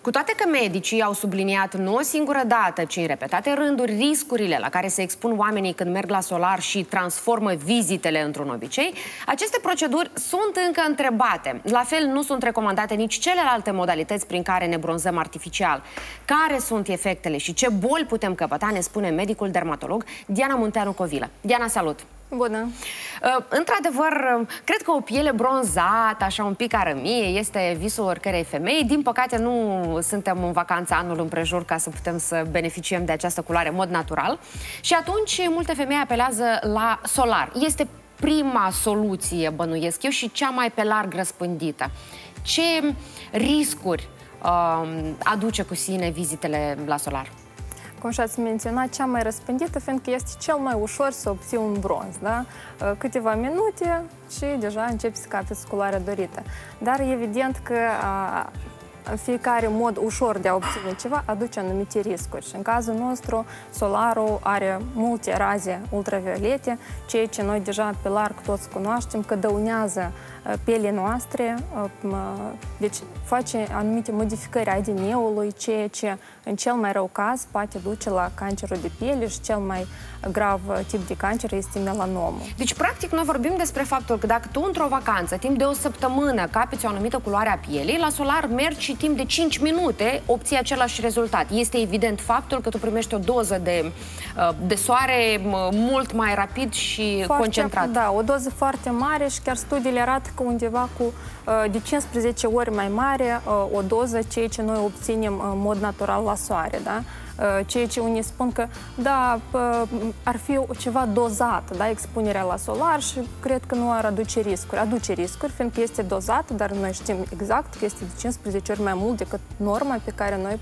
Cu toate că medicii au subliniat nu o singură dată, ci în repetate rânduri, riscurile la care se expun oamenii când merg la solar și transformă vizitele într-un obicei, aceste proceduri sunt încă întrebate. La fel, nu sunt recomandate nici celelalte modalități prin care ne bronzăm artificial. Care sunt efectele și ce boli putem căpăta, ne spune medicul dermatolog Diana Munteanu Covilă. Diana, salut! Bună! Într-adevăr, cred că o piele bronzată, așa un pic arămie, este visul oricărei femei. Din păcate, nu suntem în vacanță anul împrejur ca să putem să beneficiem de această culoare în mod natural. Și atunci, multe femei apelează la solar. Este prima soluție, bănuiesc eu, și cea mai pe larg răspândită. Ce riscuri aduce cu sine vizitele la solar? Cum și ați menționat, cea mai răspândită, fiindcă este cel mai ușor să obții un bronz, da? Câteva minute și deja începi să capeți culoarea dorită. Dar evident că fiecare mod ușor de a obține ceva aduce anumite riscuri. Și în cazul nostru, solarul are multe raze ultraviolete, ceea ce noi deja pe larg toți cunoaștem că dăunează pielii noastre, deci face anumite modificări ADN-ului, ceea ce în cel mai rău caz poate duce la cancerul de piele și cel mai grav tip de cancer este melanomul. Deci, practic, noi vorbim despre faptul că dacă tu într-o vacanță, timp de o săptămână, capeți o anumită culoare a pielii, la solar mergi și timp de 5 minute obții același rezultat. Este evident faptul că tu primești o doză de soare mult mai rapid și concentrat. Da, o doză foarte mare și chiar studiile arată că undeva cu de 15 ori mai mare o doză, ceea ce noi obținem în mod natural la soare, da? Ceea ce unii spun că, da, ar fi ceva dozat, da, expunerea la solar și cred că nu ar aduce riscuri. Aduce riscuri, fiindcă este dozat, dar noi știm exact că este de 15 ori mai mult decât norma pe care noi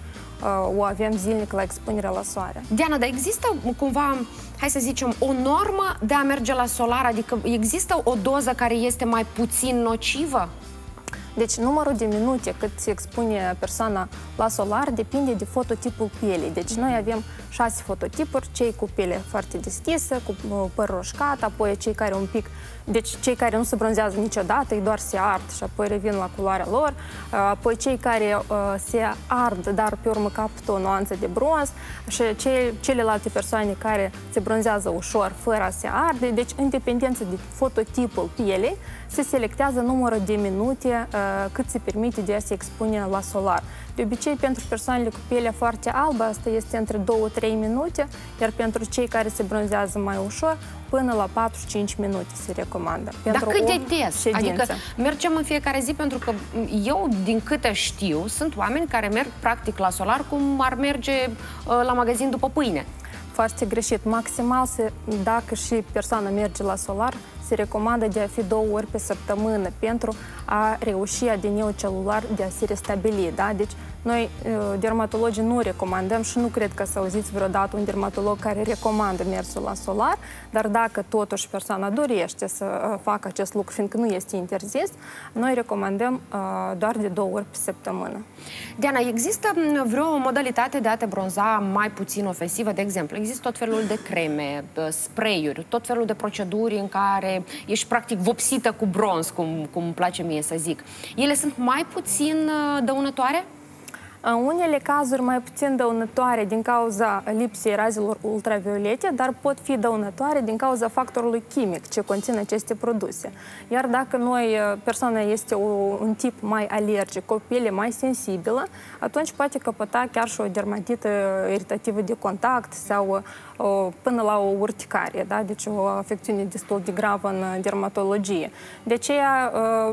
o avem zilnic la expunerea la soare. Diana, dar există cumva, hai să zicem, o normă de a merge la solar? Adică există o doză care este mai puțin nocivă? Deci, numărul de minute cât se expune persoana la solar depinde de fototipul pielii. Deci, noi avem 6 fototipuri, cei cu piele foarte deschisă, cu păr roșcat, apoi cei care un pic... Deci, cei care nu se bronzează niciodată, ei doar se ard și apoi revin la culoarea lor, apoi cei care se ard, dar pe urmă capătă o nuanță de bronz și celelalte persoane care se bronzează ușor, fără a se arde. Deci, în dependență de fototipul pielei, se selectează numărul de minute cât se permite de a se expune la solar. De obicei, pentru persoanele cu pielea foarte albă, asta este între 2-3 minute, iar pentru cei care se bronzează mai ușor, până la 4-5 minute se recomandă. Dar cât de des? Adică mergem în fiecare zi, pentru că eu, din câte știu, sunt oameni care merg practic la solar cum ar merge la magazin după pâine. Foarte greșit. Maximal, dacă și persoana merge la solar, se recomandă de a fi 2 ori pe săptămână pentru a reuși ADN-ul celular de a se restabili. Da? Deci, noi, dermatologii, nu recomandăm și nu cred că să auziți vreodată un dermatolog care recomandă mersul la solar, dar dacă totuși persoana dorește să facă acest lucru, fiindcă nu este interzis, noi recomandăm doar de 2 ori pe săptămână. Diana, există vreo modalitate de a te bronza mai puțin ofensivă? De exemplu, există tot felul de creme, spray-uri, tot felul de proceduri în care ești practic vopsită cu bronz, cum îmi place mie să zic. Ele sunt mai puțin dăunătoare? În unele cazuri mai puțin dăunătoare din cauza lipsei razelor ultraviolete, dar pot fi dăunătoare din cauza factorului chimic ce conțin aceste produse. Iar dacă persoana este un tip mai alergic, o piele mai sensibilă, atunci poate căpăta chiar și o dermatită iritativă de contact sau până la o urticare, da? Deci o afecțiune destul de gravă în dermatologie. De aceea,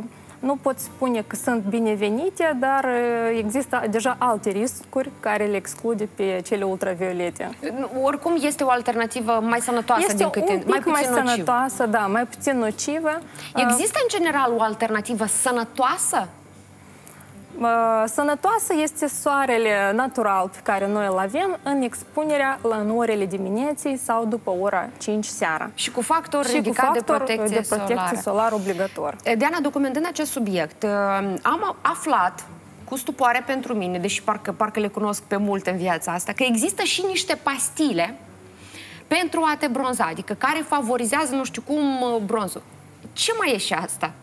nu pot spune că sunt binevenite, dar există deja alte riscuri care le exclude pe cele ultraviolete. Oricum este o alternativă mai sănătoasă, este din câte... mai puțin sănătoasă, da, mai puțin nocivă. Există în general o alternativă sănătoasă? Sănătoasă este soarele natural pe care noi îl avem în expunerea în orele dimineții sau după ora 5 seara. Și cu factor ridicat de protecție solară obligator. Diana, documentând acest subiect, am aflat cu stupoare pentru mine, deși parcă le cunosc pe multe în viața asta, că există și niște pastile pentru a te bronza, adică care favorizează, nu știu cum, bronzul. Ce mai e și asta?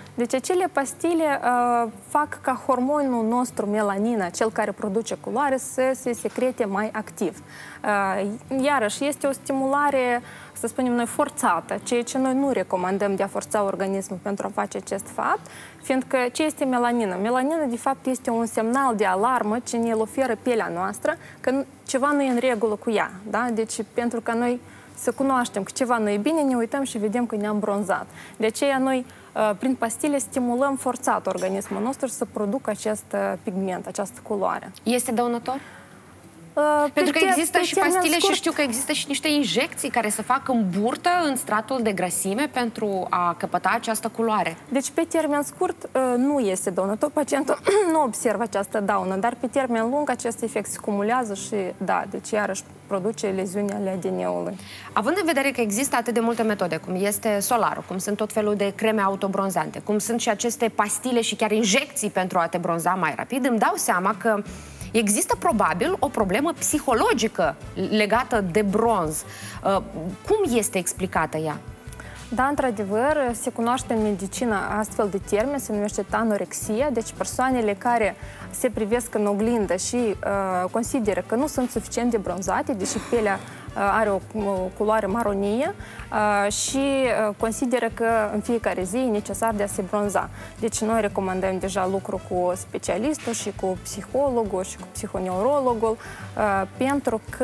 Deci acele pastile fac ca hormonul nostru, melanina, cel care produce culoare, să se secrete mai activ. Iarăși, este o stimulare, să spunem noi, forțată, ceea ce noi nu recomandăm de a forța organismul pentru a face acest fapt, fiindcă ce este melanina? Melanina, de fapt, este un semnal de alarmă ce ne oferă pielea noastră că ceva nu e în regulă cu ea. Da? Deci, pentru că noi să cunoaștem că ceva nu e bine, ne uităm și vedem că ne-am bronzat. De aceea noi, prin pastile, stimulăm forțat organismul nostru să producă acest pigment, această culoare. Este dăunător? Pentru că există și pastile și știu că există și niște injecții care se fac în burtă, în stratul de grăsime, pentru a căpăta această culoare. Deci, pe termen scurt, nu este dăunător. Pacientul nu observă această daună, dar pe termen lung acest efect se cumulează și, da, deci iarăși produce leziuni ale ADN-ului. Având în vedere că există atât de multe metode, cum este solarul, cum sunt tot felul de creme autobronzante, cum sunt și aceste pastile și chiar injecții pentru a te bronza mai rapid, îmi dau seama că există probabil o problemă psihologică legată de bronz. Cum este explicată ea? Da, într-adevăr, se cunoaște în medicină astfel de termen, se numește anorexia, deci persoanele care se privesc în oglindă și consideră că nu sunt suficient de bronzate, deși pielea are o culoare maronie și consideră că în fiecare zi e necesar de a se bronza. Deci noi recomandăm deja lucru cu specialistul și cu psihologul și cu psihoneurologul, pentru că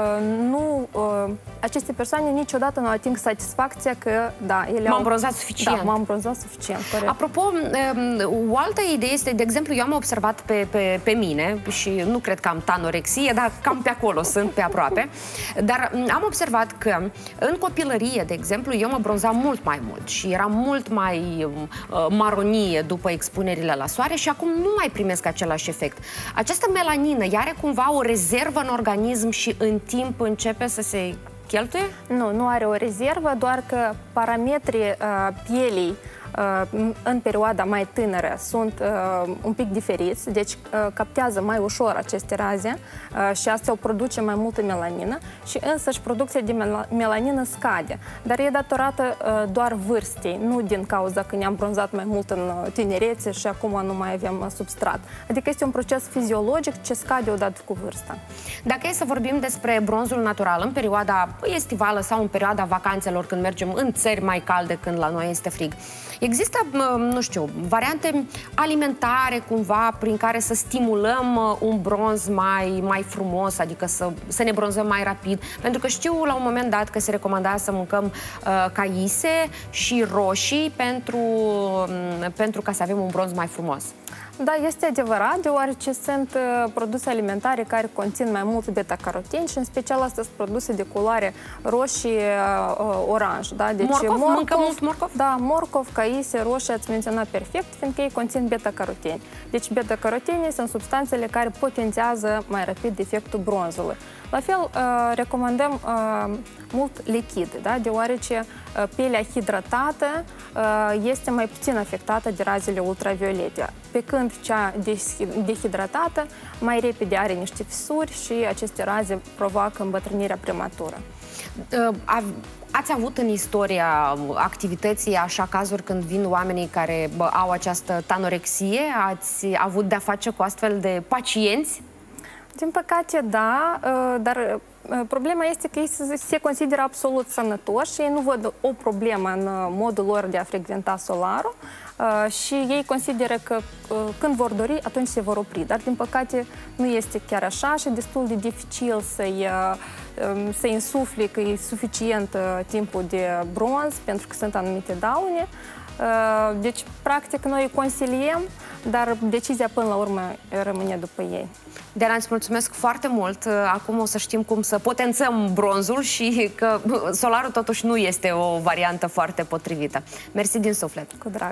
aceste persoane niciodată nu ating satisfacția că, da, ele m-am bronzat suficient. Da, m-am bronzat suficient, corect. Apropo, o altă idee este, de exemplu, eu am observat pe mine și nu cred că am anorexie, dar cam pe acolo sunt, pe aproape. Dar am observat că în copilărie, de exemplu, eu mă bronzam mult mai mult și eram mult mai maronie după expunerile la soare și acum nu mai primesc același efect. Această melanină, ea are cumva o rezervă în organism și în timp începe să se cheltuie? Nu, nu are o rezervă, doar că parametrii pielii în perioada mai tânără sunt un pic diferiți, deci captează mai ușor aceste raze și asta o produce mai multă melanină și însăși producția de melanină scade, dar e datorată doar vârstei, nu din cauza că ne-am bronzat mai mult în tinerețe și acum nu mai avem substrat. Adică este un proces fiziologic ce scade odată cu vârsta. Dacă e să vorbim despre bronzul natural în perioada estivală sau în perioada vacanțelor, când mergem în țări mai calde, când la noi este frig, există, nu știu, variante alimentare cumva prin care să stimulăm un bronz mai frumos, adică să ne bronzăm mai rapid? Pentru că știu la un moment dat că se recomanda să mâncăm caise și roșii pentru ca să avem un bronz mai frumos. Da, este adevărat, deoarece sunt produse alimentare care conțin mai mult beta-caroteni și în special astea sunt produse de culoare roșie-oranj. Da? Deci morcov? Mâncăm mult morcov? Da, morcov, caise, roșii, ați menționat perfect, fiindcă ei conțin beta-caroteni. Deci beta-carotenii sunt substanțele care potențează mai rapid efectul bronzului. La fel, recomandăm mult lichid, da? Deoarece pielea hidratată este mai puțin afectată de razele ultraviolete, pe când cea dehidratată mai repede are niște fisuri și aceste raze provoacă îmbătrânirea prematură. Ați avut în istoria activității așa cazuri când vin oamenii care au această anorexie? Ați avut de-a face cu astfel de pacienți? Din păcate, da, dar problema este că ei se consideră absolut sănătoși și ei nu văd o problemă în modul lor de a frecventa solarul și ei consideră că când vor dori, atunci se vor opri. Dar, din păcate, nu este chiar așa și destul de dificil să-i insufli că e suficient timpul de bronz, pentru că sunt anumite daune. Deci, practic, noi îi consiliem, dar decizia până la urmă rămâne după ei. Diana, îți mulțumesc foarte mult. Acum o să știm cum să potențăm bronzul și că solarul totuși nu este o variantă foarte potrivită. Mersi din suflet. Cu drag.